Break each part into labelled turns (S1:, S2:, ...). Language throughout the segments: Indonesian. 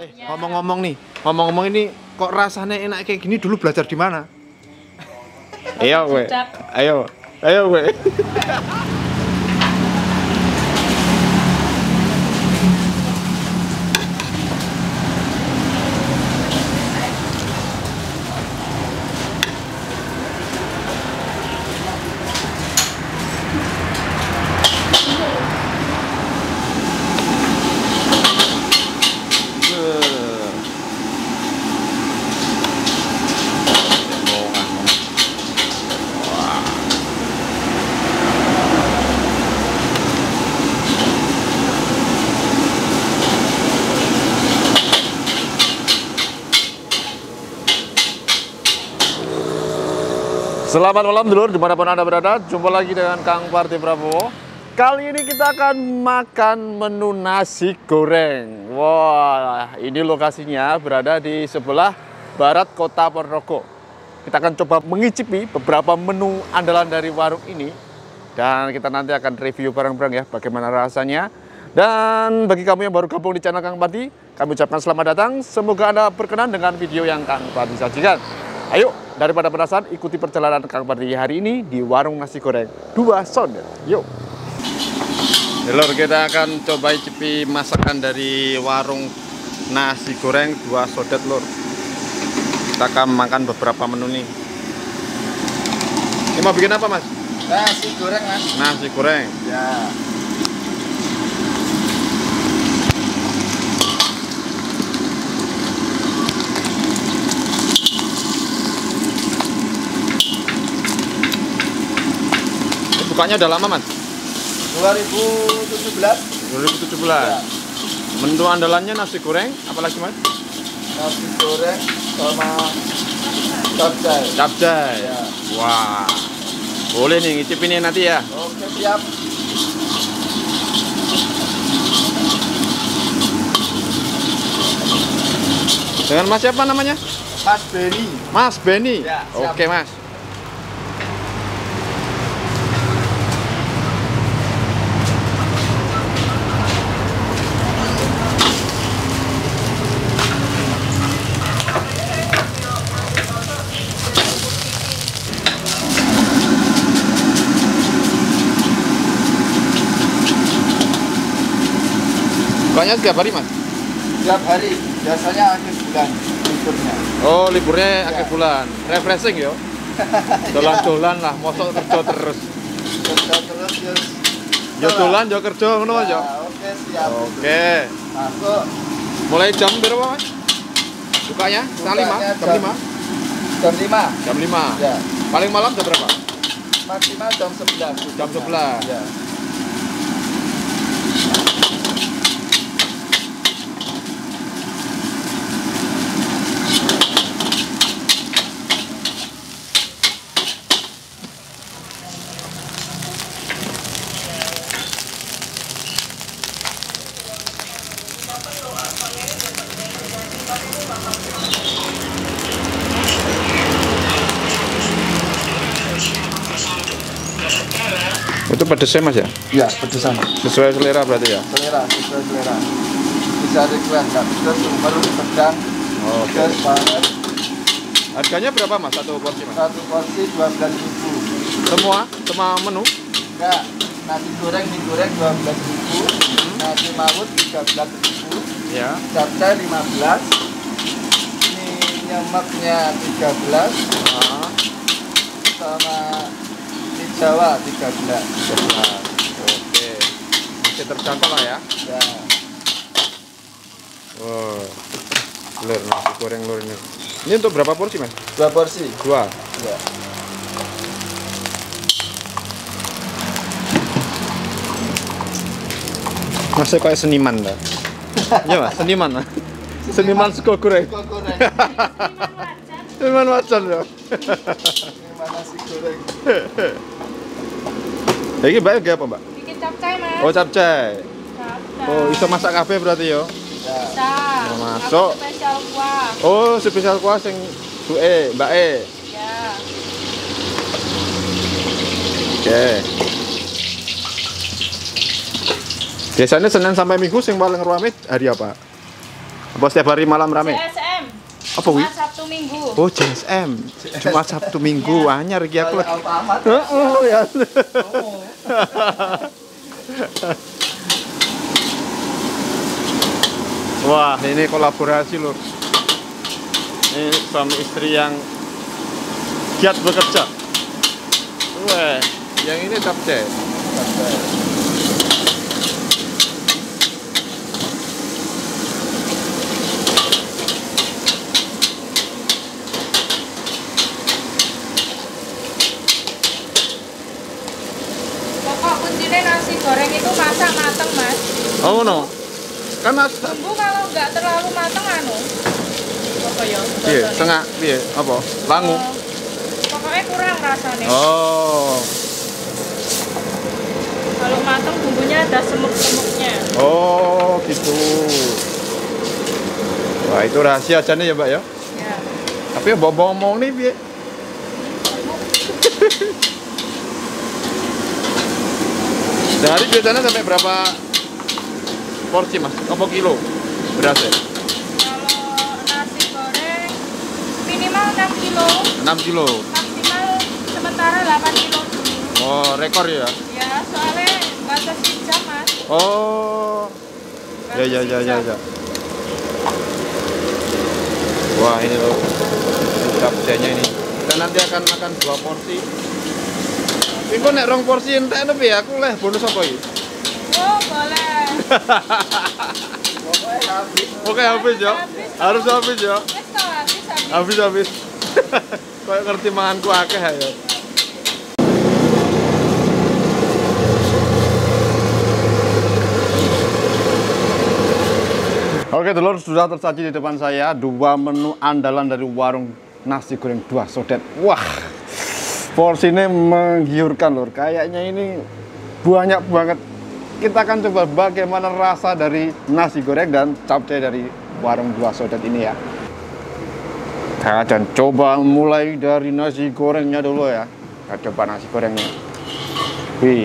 S1: Ngomong-ngomong nih, ngomong-ngomong ini kok rasanya enak kayak gini, dulu belajar di mana? Ayo gue, ayo gue. Selamat malam dulur, dimanapun Anda berada. Jumpa lagi dengan Kang Parti Prabowo. Kali ini kita akan makan menu nasi goreng. Wah, ini lokasinya berada di sebelah barat kota Ponorogo. Kita akan coba mengicipi beberapa menu andalan dari warung ini. Dan kita nanti akan review bareng-bareng ya, bagaimana rasanya. Dan bagi kamu yang baru gabung di channel Kang Parti, kami ucapkan selamat datang. Semoga Anda berkenan dengan video yang Kang Parti sajikan. Ayo, daripada penasaran, ikuti perjalanan Kang Parti hari ini di warung nasi goreng Dua Sodet. Yuk. Lur, kita akan coba icipi masakan dari warung nasi goreng Dua Sodet, lur. Kita akan makan beberapa menu nih. Ini mau bikin apa, Mas?
S2: Nasi goreng, Mas.
S1: Nasi goreng.
S2: Ya.
S1: Bukanya udah lama, Mas?
S2: 2017.
S1: 2017. Ya. Menu andalannya nasi goreng, apalagi, Mas?
S2: Nasi goreng sama capcay.
S1: Capcay.
S2: Ya.
S1: Wah. Boleh nih ngicipin nanti ya.
S2: Oke, siap.
S1: Dengan Mas siapa namanya?
S2: Mas Beni.
S1: Mas Beni.
S2: Ya, siap.
S1: Oke, Mas. Bukanya setiap hari, Mas?
S2: Setiap hari. Biasanya akhir bulan liburnya.
S1: Oh, liburnya
S2: Ya.
S1: akhir bulan. Refreshing yo. Dolan-dolan lah, mosok kerja terus.
S2: Kerja terus, terus.
S1: Yo dolan, yo kerja ngono, yo.
S2: Oke, siap.
S1: Oke.
S2: Masuk.
S1: Mulai jam berapa, Mas? Bukanya? Jam 5? Jam 5?
S2: Jam 5.
S1: Jam 5.
S2: Ya.
S1: Paling malam jam berapa?
S2: Maksimal jam 11.
S1: Jam 11.
S2: Ya.
S1: Itu pedesnya, Mas ya?
S2: Ya, pedesan.
S1: Sesuai selera berarti ya?
S2: Selera, sesuai selera. Bisa request, nggak pedes, baru pedang.
S1: Oke.
S2: Pedes banget.
S1: Harganya berapa, Mas? Satu porsi, Mas?
S2: Satu porsi 12.000.
S1: Semua menu?
S2: Enggak, nasi goreng, mie goreng 12.000. Nasi mawut 13.000.
S1: Ya.
S2: Capcay 15. Mie nyemeknya 13.
S1: Ah.
S2: Sama mie Jawa 13.
S1: Oke. Masih terjangkau lah ya?
S2: Ya.
S1: Wow. Lur, nasi goreng lur ini. Ini untuk berapa porsi, Mas?
S2: 2 porsi.
S1: 2.
S2: Ya.
S1: Masih kayak seniman dah. Iya, Mas, seniman. Mas. Seniman sego goreng.
S2: Sego goreng.
S1: Seniman wajan ya.
S2: Seniman nasi goreng.
S1: Ini Mbak apa, Mbak?
S3: Bikin capcay, Mas.
S1: Oh, capcay.
S3: Capcay.
S1: Oh, bisa masak kafe berarti ya?
S2: Ya.
S3: Bisa.
S1: Oh, masuk.
S3: Aku spesial kuah.
S1: Oh, spesial kuah sing Mbak E.
S3: Ya.
S1: Oke. Biasanya Senin sampai Minggu sing paling ramai hari apa? Apa setiap hari malam rame?
S3: CSM.
S1: Apa wi?
S3: Jumat, Sabtu, Minggu.
S1: Oh, JSM. Jumat, Sabtu, Minggu. Anyar iki aku.
S2: Alfamart.
S1: Oh, ya.
S2: Oh.
S1: Wah, ini kolaborasi loh. Ini suami istri yang giat bekerja. Wah, yang ini capcay.
S3: Pokok kuncinya nasi goreng itu masak mateng, Mas.
S1: Oh no, kan mas.
S3: Bumbu kalau nggak terlalu mateng apa ya?
S1: Iya, setengah, iya, apa? Langu.
S3: Pokoknya kurang rasanya.
S1: Oh,
S3: Kalau mateng bumbunya ada semuk-semuknya.
S1: oh gitu. Wah, itu rahasia aja nih ya, Mbak ya.
S3: Ya.
S1: Tapi ya ngomong nih, piye? Sehari biasanya sampai berapa porsi mas? Apa kilo beras ya?
S3: Kalau nasi goreng minimal 6 kilo,
S1: 6 kilo.
S3: maksimal sementara 8 kilo dulu.
S1: Oh, rekor ya?
S3: Ya, soalnya batasi jam, Mas.
S1: Oh, ya ya ya ya ya. Wah ini loh, capcaynya ini. Kita nanti akan makan 2 porsi. Ini kok nek 2 porsi entek tapi ya aku leh bonus apa ini?
S3: Oh, boleh.
S2: Pokoknya habis.
S1: Oke habis ya, harus habis ya,
S3: Wes toh, habis.
S1: habis habis. Kayak ngerti manganku akeh ya. Oke telur sudah tersaji di depan saya 2 menu andalan dari warung nasi goreng 2 Sodet. Wah, porsinya menggiurkan lur. Kayaknya ini banyak banget. Kita akan coba bagaimana rasa dari nasi goreng dan capcay dari warung 2 Sodet ini ya. Kita akan coba mulai dari nasi gorengnya dulu ya. Kita coba nasi gorengnya. Wih,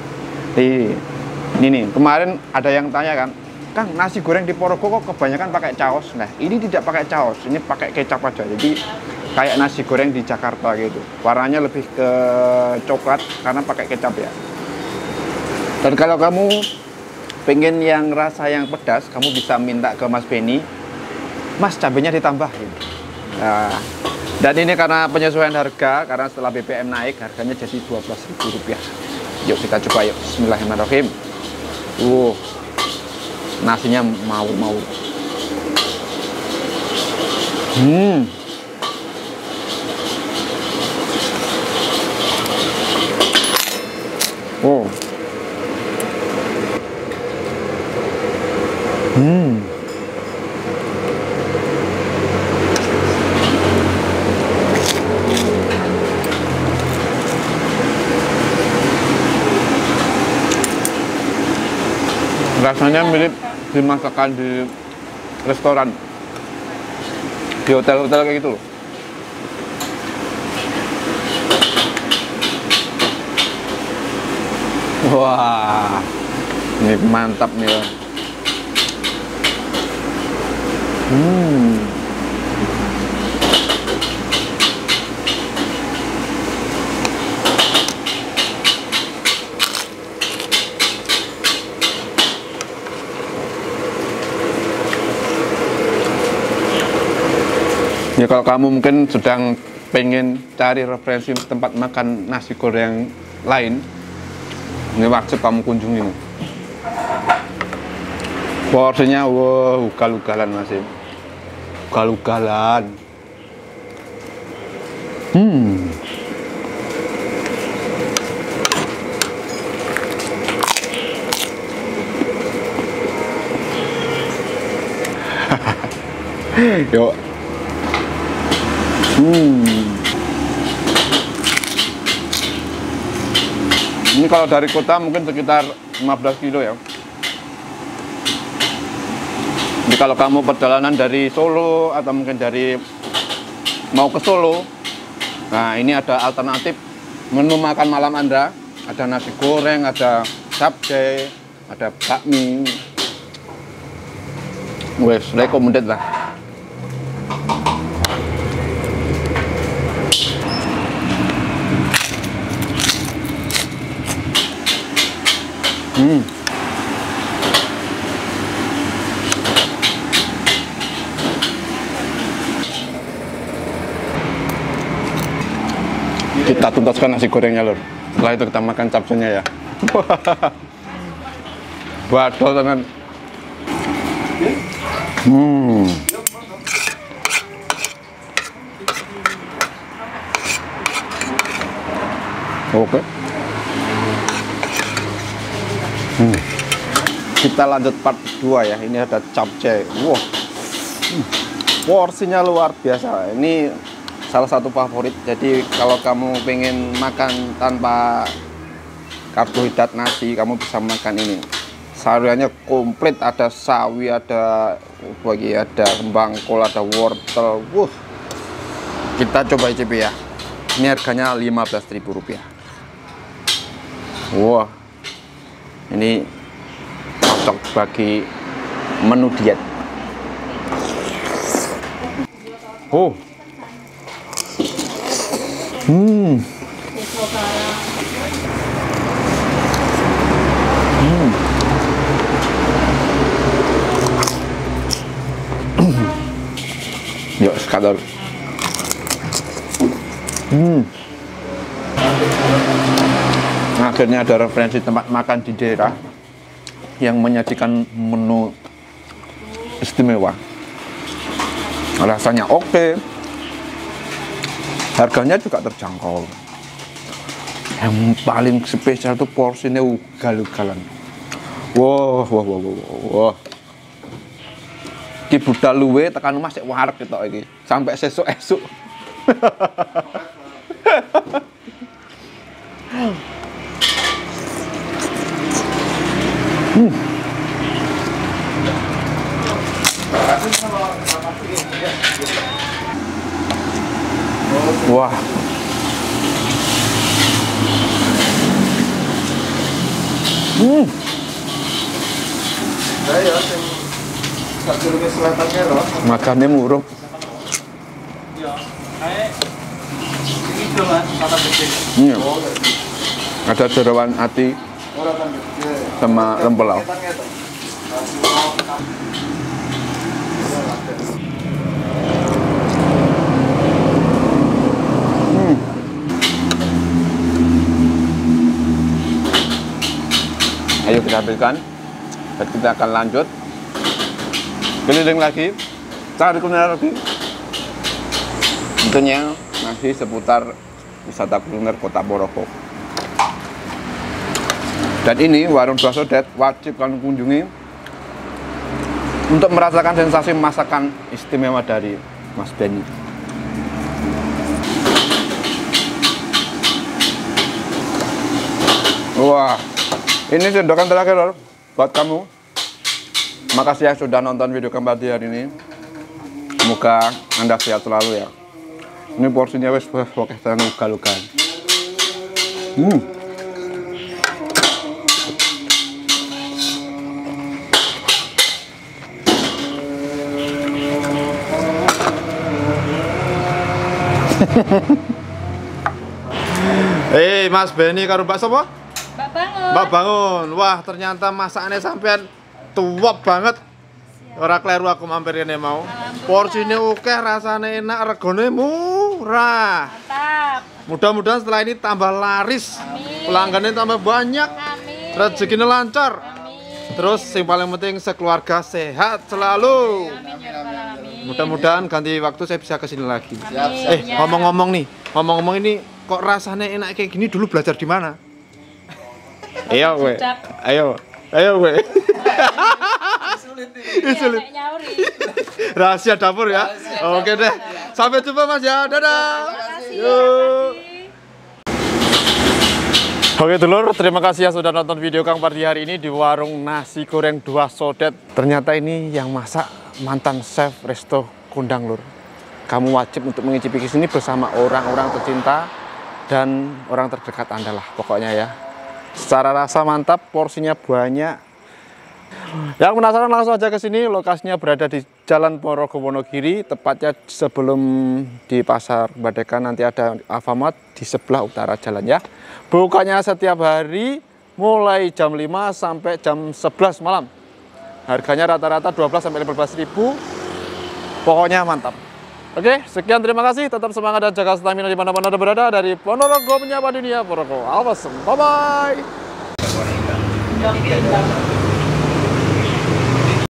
S1: ini nih kemarin ada yang tanya kan, Kang, nasi goreng di Porogo kok kebanyakan pakai caos. Nah, ini tidak pakai caos, ini pakai kecap aja. Jadi kayak nasi goreng di Jakarta gitu. Warnanya lebih ke coklat karena pakai kecap ya. Dan kalau kamu pengen yang rasa yang pedas, kamu bisa minta ke Mas Benny, Mas cabenya ditambah gitu. Nah, dan ini karena penyesuaian harga, karena setelah BBM naik harganya jadi Rp12.000. Yuk kita coba yuk. Bismillahirrahmanirrahim. Nasinya mau. Oh. Rasanya mirip dimasakan di restoran, di hotel-hotel kayak gitu loh. Wah, ini mantap nih ya. Ya kalau kamu mungkin sedang pengen cari referensi tempat makan nasi goreng lain, ini wajib kamu kunjungi. Porsinya wow, ugal-ugalan masih. Ugal-ugalan. Yuk. Ini kalau dari kota mungkin sekitar 15 kilo ya. Jadi kalau kamu perjalanan dari Solo atau mungkin dari mau ke Solo, nah ini ada alternatif menu makan malam Anda. Ada nasi goreng, ada capcay, ada bakmi. Wes, recommended lah. Kita tuntaskan nasi gorengnya, Lur. Setelah itu kita makan capsunya ya. Waduh, teman. Oke. Kita lanjut part 2 ya. Ini ada capcay. Wah. Porsinya luar biasa. Ini salah satu favorit. Jadi kalau kamu pengen makan tanpa karbohidrat nasi, kamu bisa makan ini. Sayurannya komplit, ada sawi, ada kembang kol, ada wortel. Kita coba icip ya. Ini harganya Rp15.000. Wah. Ini cocok bagi menu diet. Yuk, sekadar. Nah, akhirnya ada referensi tempat makan di daerah yang menyajikan menu istimewa. Rasanya oke, harganya juga terjangkau. Yang paling spesial tuh porsinya ugal-ugalan. Wah. Ki budal luwe tekan omah sik wareg ketok iki. Sampai sesuk-esuk. Wah.
S2: Ya, Sakjroning selatannya loh.
S1: Makannya muruk.
S2: Iya. Ini cuma kata gede.
S1: Iya. Ada jerawan ati sama rempelau. Ayo kita habiskan. Dan kita akan lanjut keliling lagi, cari kuliner lagi. Tentunya masih seputar wisata kuliner Kota Purwokerto. Dan ini warung Dua Sodet wajib kalian kunjungi untuk merasakan sensasi masakan istimewa dari Mas Benny. Wah, ini sendokan terakhir Lor, buat kamu. Makasih ya sudah nonton video Kang Parti hari ini. Semoga Anda sehat selalu ya. Ini porsinya wes oke, saya ugal-ugal. Mas Benny karo Mbak sapa?
S3: Mbak Bangun.
S1: Mbak Bangun. Wah, ternyata masakannya sampean tuwap banget. Ora kleru aku mampir kene mau. Porsinya oke, rasanya enak, regane murah.
S3: Mantap.
S1: Mudah-mudahan setelah ini tambah laris.
S3: Amin.
S1: Pelanggannya tambah banyak.
S3: Amin.
S1: Rezekinya lancar.
S3: Amin.
S1: Terus yang paling penting sekeluarga sehat selalu.
S3: Amin ya rabbal alamin.
S1: Mudah-mudahan ganti waktu saya bisa kesini lagi.
S3: Amin. Ya.
S1: Ngomong-ngomong nih, ngomong-ngomong ini kok rasanya enak kayak gini, dulu belajar di mana? Ayo, we. Ayo, we.
S2: Sulit nih.
S1: Sulit.
S3: Kayak nyauri.
S1: Rahasia dapur ya. Oke deh. Sampai jumpa Mas ya. Dadah.
S3: Makasih.
S1: Yuk.
S3: Makasih.
S1: Oke dulur, terima kasih ya sudah nonton video Kang Parti hari ini di warung nasi goreng Dua Sodet. Ternyata ini yang masak mantan chef Resto Kondang Lur. Kamu wajib untuk mengicipi sini bersama orang-orang tercinta dan orang terdekat Anda lah pokoknya ya. Secara rasa mantap, porsinya banyak, Yang penasaran langsung aja ke sini. Lokasinya berada di Jalan Ponorogo Wonogiri, tepatnya sebelum di Pasar Badekan. Nanti ada Alfamart di sebelah utara jalan ya. Bukanya setiap hari mulai jam 5 sampai jam 11 malam. Harganya rata-rata 12 sampai 15 ribu. Pokoknya mantap. Oke, sekian, terima kasih. Tetap semangat dan jaga stamina dimanapun Anda berada. Dari Ponorogo menyapa dunia, Ponorogo. Awesome. Bye-bye.